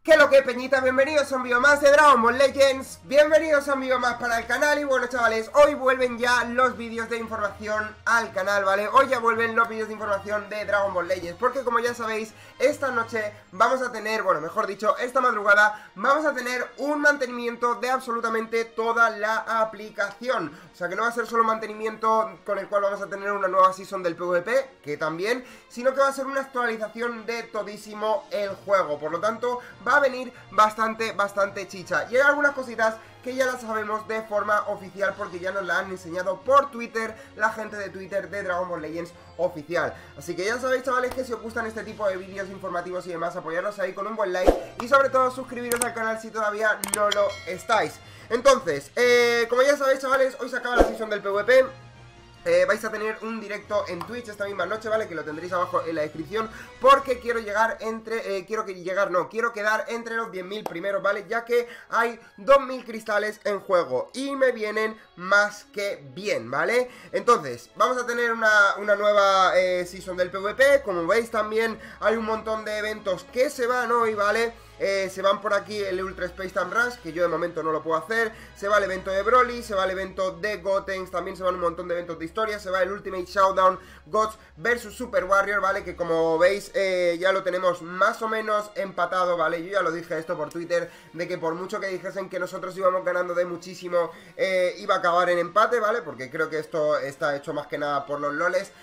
¿Qué lo que, peñita? Bienvenidos a un vídeo más de Dragon Ball Legends. Bienvenidos a un vídeo más para el canal. Y bueno, chavales, hoy vuelven ya los vídeos de información al canal, ¿vale? Hoy ya vuelven los vídeos de información de Dragon Ball Legends, porque como ya sabéis, esta noche vamos a tener, bueno, mejor dicho, esta madrugada vamos a tener un mantenimiento de absolutamente toda la aplicación. O sea, que no va a ser solo un mantenimiento con el cual vamos a tener una nueva season del PvP, que también, sino que va a ser una actualización de todísimo el juego. Por lo tanto, va a venir bastante chicha. Y hay algunas cositas que ya las sabemos de forma oficial, porque ya nos la han enseñado por Twitter la gente de Twitter de Dragon Ball Legends oficial. Así que ya sabéis, chavales, que si os gustan este tipo de vídeos informativos y demás, apoyarnos ahí con un buen like y sobre todo suscribiros al canal si todavía no lo estáis. Entonces, como ya sabéis, chavales, hoy se acaba la season del PvP. Vais a tener un directo en Twitch esta misma noche, ¿vale? Que lo tendréis abajo en la descripción, porque quiero llegar entre... quiero quedar entre los 10.000 primeros, ¿vale? Ya que hay 2.000 cristales en juego y me vienen más que bien, ¿vale? Entonces, vamos a tener una nueva season del PvP. Como veis, también hay un montón de eventos que se van hoy, ¿vale? Se van por aquí el Ultra Space Time Rush, que yo de momento no lo puedo hacer. Se va el evento de Broly, se va el evento de Gotenks, también se van un montón de eventos de historia. Se va el Ultimate Showdown Gods vs Super Warrior, ¿vale? Que como veis ya lo tenemos más o menos empatado, ¿vale? Yo ya lo dije esto por Twitter, de que por mucho que dijesen que nosotros íbamos ganando de muchísimo, iba a acabar en empate, ¿vale? Porque creo que esto está hecho más que nada por los loles.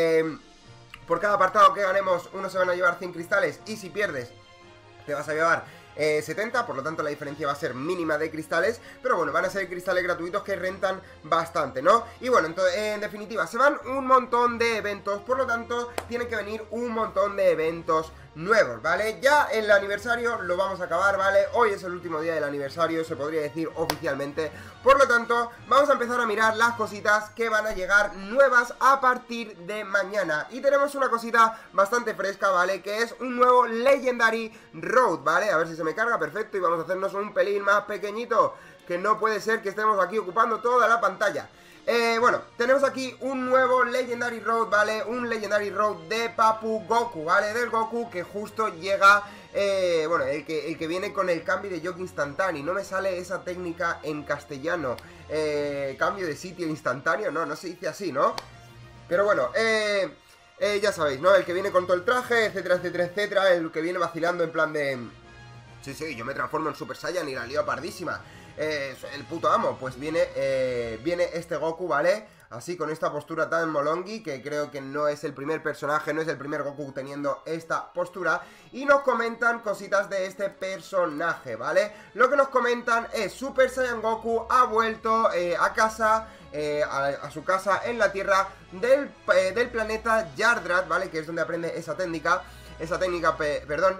Por cada apartado que ganemos, uno se van a llevar 100 cristales, y si pierdes te vas a llevar 70, por lo tanto la diferencia va a ser mínima de cristales, pero bueno, van a ser cristales gratuitos que rentan bastante, ¿no? Y bueno, entonces, en definitiva, se van un montón de eventos, por lo tanto, tienen que venir un montón de eventos nuevos, ¿vale? Ya el aniversario lo vamos a acabar, ¿vale? Hoy es el último día del aniversario, se podría decir oficialmente, por lo tanto, vamos a empezar a mirar las cositas que van a llegar nuevas a partir de mañana. Y tenemos una cosita bastante fresca, ¿vale? Que es un nuevo Legendary Road, ¿vale? A ver si se me carga, perfecto, y vamos a hacernos un pelín más pequeñito, que no puede ser que estemos aquí ocupando toda la pantalla. Bueno, tenemos aquí un nuevo Legendary Road, ¿vale? Un Legendary Road de Papu Goku, ¿vale? Del Goku que justo llega, bueno, el que viene con el cambio de Yoki instantáneo. No me sale esa técnica en castellano. Cambio de sitio instantáneo, no se dice así, ¿no? Pero bueno, ya sabéis, ¿no? El que viene con todo el traje, etcétera, etcétera, etcétera. El que viene vacilando en plan de... Sí, yo me transformo en Super Saiyan y la lío pardísima. El puto amo, pues viene este Goku, ¿vale? Así, con esta postura tan molongi, que creo que no es el primer personaje, no es el primer Goku teniendo esta postura. Y nos comentan cositas de este personaje, ¿vale? Lo que nos comentan es: Super Saiyan Goku ha vuelto a casa, a su casa en la Tierra del planeta Yardrat, ¿vale? Que es donde aprende esa técnica, perdón,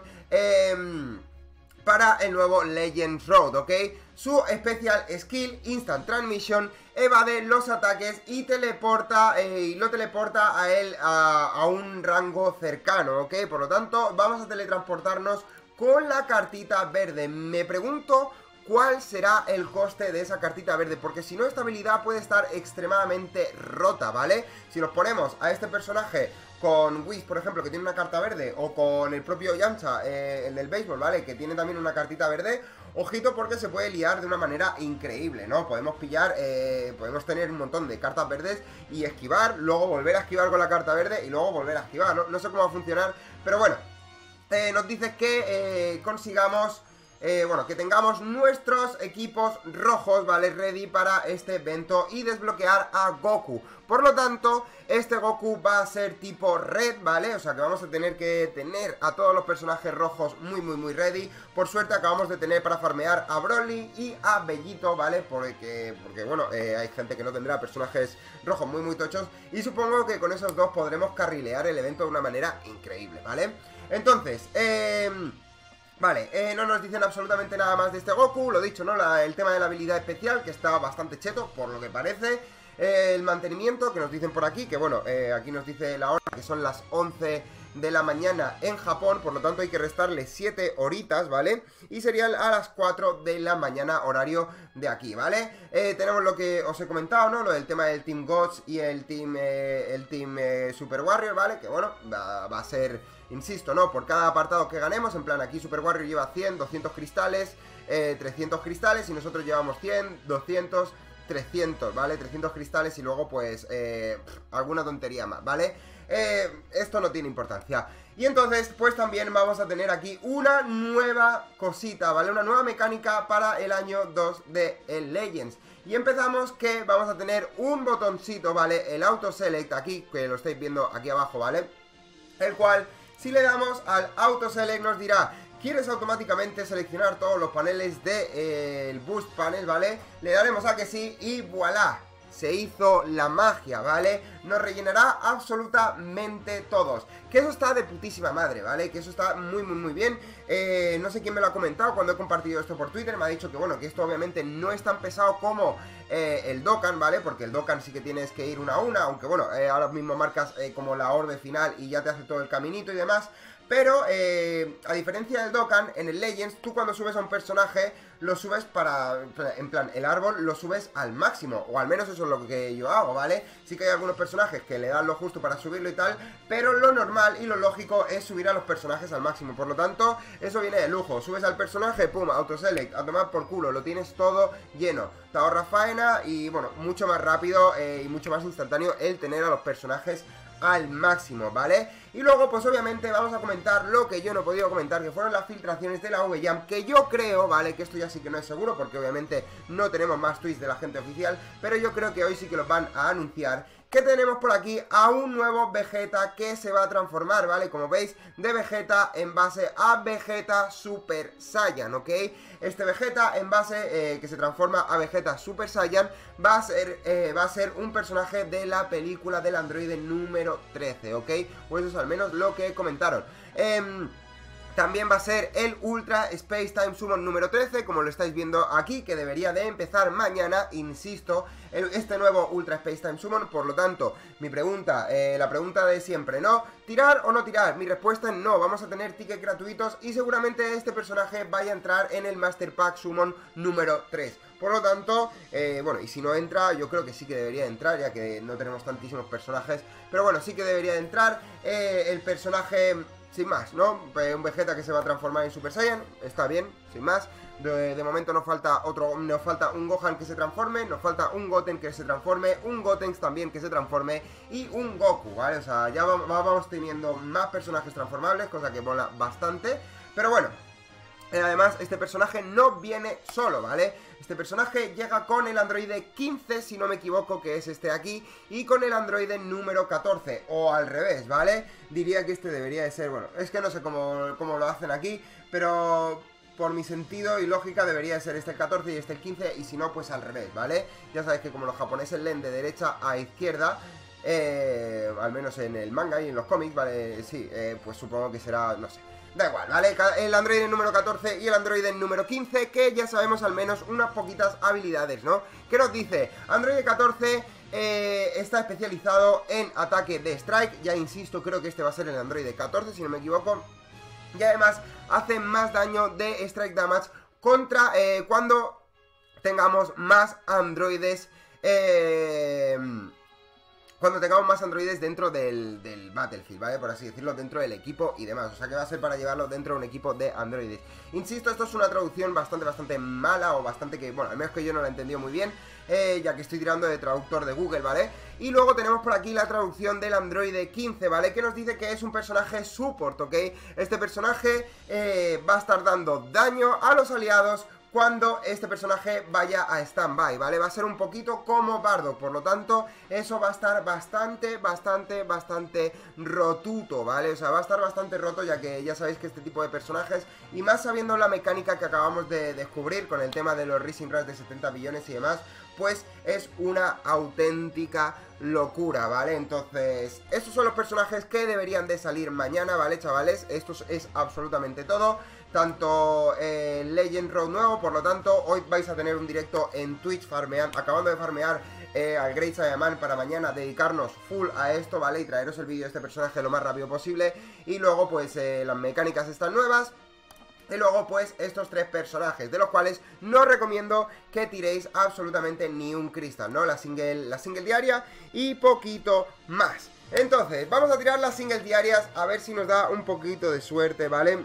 para el nuevo Legends Road, ¿ok? Su especial skill, Instant Transmission, evade los ataques y lo teleporta a él a un rango cercano, ¿ok? Por lo tanto, vamos a teletransportarnos con la cartita verde. Me pregunto cuál será el coste de esa cartita verde, porque si no, esta habilidad puede estar extremadamente rota, ¿vale? Si nos ponemos a este personaje con Whis, por ejemplo, que tiene una carta verde, o con el propio Yamcha, el del béisbol, ¿vale? Que tiene también una cartita verde, ojito, porque se puede liar de una manera increíble, ¿no? Podemos pillar, podemos tener un montón de cartas verdes y esquivar, luego volver a esquivar con la carta verde y luego volver a esquivar, no sé cómo va a funcionar, pero bueno, nos dice que consigamos... bueno, que tengamos nuestros equipos rojos, ¿vale? Ready para este evento y desbloquear a Goku. Por lo tanto, este Goku va a ser tipo red, ¿vale? O sea que vamos a tener que tener a todos los personajes rojos muy ready. Por suerte acabamos de tener para farmear a Broly y a Bellito, ¿vale? Porque bueno, hay gente que no tendrá personajes rojos muy tochos. Y supongo que con esos dos podremos carrilear el evento de una manera increíble, ¿vale? Entonces, vale, no nos dicen absolutamente nada más de este Goku. Lo dicho, ¿no? El tema de la habilidad especial, que está bastante cheto, por lo que parece. El mantenimiento, que nos dicen por aquí, que bueno, aquí nos dice la hora, que son las 11 de la mañana en Japón, por lo tanto hay que restarle 7 horitas, ¿vale? Y serían a las 4 de la mañana horario de aquí, ¿vale? Tenemos lo que os he comentado, ¿no? Lo del tema del Team Gods y el Team Super Warrior, ¿vale? Que bueno, va a ser, insisto, ¿no? Por cada apartado que ganemos, en plan aquí Super Warrior lleva 100, 200 cristales, 300 cristales y nosotros llevamos 100, 200, 300, ¿vale? 300 cristales y luego pues alguna tontería más, ¿vale? Esto no tiene importancia. Y entonces pues también vamos a tener aquí una nueva cosita, ¿vale? Una nueva mecánica para el año 2 de el Legends. Y empezamos que vamos a tener un botoncito, ¿vale? El Auto Select aquí, que lo estáis viendo aquí abajo, ¿vale? El cual, si le damos al Auto Select nos dirá: ¿quieres automáticamente seleccionar todos los paneles del Boost Panel, ¿vale? Le daremos a que sí y voilà, se hizo la magia, ¿vale? Nos rellenará absolutamente todos. Que eso está de putísima madre, ¿vale? Que eso está muy bien. No sé quién me lo ha comentado cuando he compartido esto por Twitter. Me ha dicho que bueno, que esto obviamente no es tan pesado como el Dokkan, ¿vale? Porque el Dokkan sí que tienes que ir una a una. Aunque bueno, ahora mismo marcas como la orbe final y ya te hace todo el caminito y demás. Pero, a diferencia del Dokkan, en el Legends, tú cuando subes a un personaje, lo subes en plan, el árbol lo subes al máximo. O al menos eso es lo que yo hago, ¿vale? Sí que hay algunos personajes que le dan lo justo para subirlo y tal, pero lo normal y lo lógico es subir a los personajes al máximo. Por lo tanto, eso viene de lujo. Subes al personaje, pum, autoselect, a tomar por culo, lo tienes todo lleno. Te ahorra faena y, bueno, mucho más rápido y mucho más instantáneo el tener a los personajes al máximo, ¿vale? Y luego, pues obviamente vamos a comentar lo que yo no he podido comentar, que fueron las filtraciones de la V-Jam, que yo creo, ¿vale? Que esto ya sí que no es seguro, porque obviamente no tenemos más tweets de la gente oficial, pero yo creo que hoy sí que los van a anunciar. Que tenemos por aquí a un nuevo Vegeta que se va a transformar, ¿vale? Como veis, de Vegeta en base a Vegeta Super Saiyan, ¿ok? Este Vegeta en base que se transforma a Vegeta Super Saiyan va a ser un personaje de la película del androide número 13, ¿ok? Pues eso es al menos lo que comentaron. También va a ser el Ultra Space Time Summon número 13, como lo estáis viendo aquí, que debería de empezar mañana, insisto, este nuevo Ultra Space Time Summon. Por lo tanto, mi pregunta, la pregunta de siempre, ¿no? ¿Tirar o no tirar? Mi respuesta es no, vamos a tener tickets gratuitos y seguramente este personaje vaya a entrar en el Master Pack Summon número 3. Por lo tanto, bueno, y si no entra, yo creo que sí que debería de entrar, ya que no tenemos tantísimos personajes. Pero bueno, sí que debería de entrar el personaje, sin más, ¿no? Un Vegeta que se va a transformar en Super Saiyan, está bien, sin más. De momento nos falta un Gohan que se transforme, nos falta un Goten que se transforme, un Gotenks también que se transforme y un Goku, ¿vale? O sea, ya vamos teniendo más personajes transformables, cosa que mola bastante. Pero bueno, además este personaje no viene solo, ¿vale? Este personaje llega con el androide 15, si no me equivoco, que es este aquí, y con el androide número 14, o al revés, ¿vale? Diría que este debería de ser, bueno, es que no sé cómo lo hacen aquí, pero por mi sentido y lógica debería de ser este el 14 y este el 15, y si no, pues al revés, ¿vale? Ya sabéis que como los japoneses leen de derecha a izquierda, al menos en el manga y en los cómics, ¿vale? Sí, pues supongo que será, no sé. Da igual, ¿vale? El androide número 14 y el androide número 15, que ya sabemos al menos unas poquitas habilidades, ¿no? ¿Qué nos dice? Androide 14 está especializado en ataque de strike. Ya insisto, creo que este va a ser el androide 14, si no me equivoco. Y además hace más daño de strike damage contra cuando tengamos más androides. Cuando tengamos más androides dentro del Battlefield, ¿vale? Por así decirlo, dentro del equipo y demás. O sea que va a ser para llevarlo dentro de un equipo de androides. Insisto, esto es una traducción bastante mala, o bastante que, bueno, al menos que yo no la he entendido muy bien, ya que estoy tirando de traductor de Google, ¿vale? Y luego tenemos por aquí la traducción del androide 15, ¿vale? Que nos dice que es un personaje support, ¿ok? Este personaje va a estar dando daño a los aliados cuando este personaje vaya a stand-by, ¿vale? Va a ser un poquito como Bardock, por lo tanto, eso va a estar bastante rotuto, ¿vale? O sea, va a estar bastante roto, ya que ya sabéis que este tipo de personajes, y más sabiendo la mecánica que acabamos de descubrir con el tema de los Rising Rush de 70 billones y demás, pues es una auténtica locura, ¿vale? Entonces, estos son los personajes que deberían de salir mañana, ¿vale, chavales? Esto es absolutamente todo. Tanto Legend Road nuevo, por lo tanto, hoy vais a tener un directo en Twitch acabando de farmear al Great Saiyaman para mañana dedicarnos full a esto, ¿vale? Y traeros el vídeo de este personaje lo más rápido posible. Y luego pues las mecánicas están nuevas. Y luego pues estos 3 personajes, de los cuales no recomiendo que tiréis absolutamente ni un cristal, ¿no? La single diaria y poquito más. Entonces, vamos a tirar las singles diarias a ver si nos da un poquito de suerte, ¿vale?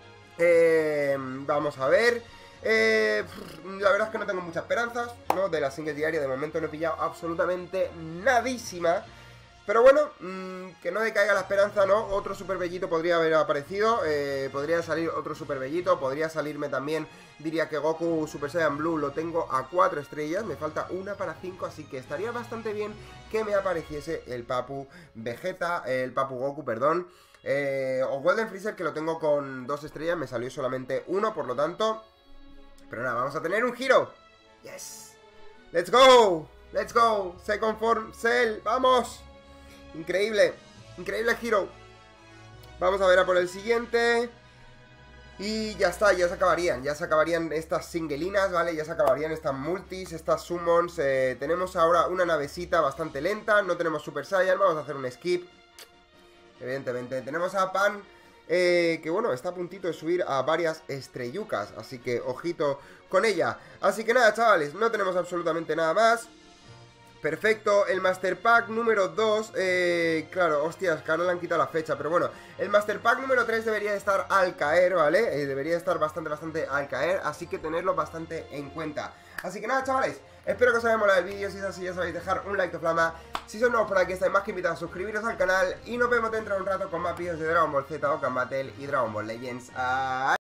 Vamos a ver. La verdad es que no tengo muchas esperanzas, ¿no? De la single diaria, de momento no he pillado absolutamente nadísima. Pero bueno, que no decaiga la esperanza, ¿no? Otro super bellito podría haber aparecido, podría salir otro super bellito, podría salirme también, diría que Goku Super Saiyan Blue lo tengo a 4 estrellas, me falta una para 5, así que estaría bastante bien que me apareciese el Papu Vegeta, el Papu Goku, perdón, o Golden Freezer, que lo tengo con 2 estrellas, me salió solamente 1, por lo tanto, pero nada, vamos a tener un Hero, yes, let's go, Second Form Cell, vamos. Increíble, increíble Hero. Vamos a ver a por el siguiente. Y ya está, ya se acabarían estas singuelinas, ¿vale? Ya se acabarían estas multis, estas summons. Tenemos ahora una navecita bastante lenta, no tenemos Super Saiyan, vamos a hacer un skip. Evidentemente, tenemos a Pan, que bueno, está a puntito de subir a varias estrellucas, así que ojito con ella. Así que nada, chavales, no tenemos absolutamente nada más. Perfecto, el Master Pack número 2, claro, hostias, que ahora le han quitado la fecha, pero bueno, el Master Pack número 3 debería de estar al caer, ¿vale? Debería estar bastante al caer, así que tenerlo bastante en cuenta. Así que nada, chavales, espero que os haya molado el vídeo, si es así ya sabéis dejar un like de flama. Si sois nuevos por aquí estáis más que invitados a suscribiros al canal y nos vemos dentro de un rato con más vídeos de Dragon Ball Z, Dokkan Battle y Dragon Ball Legends.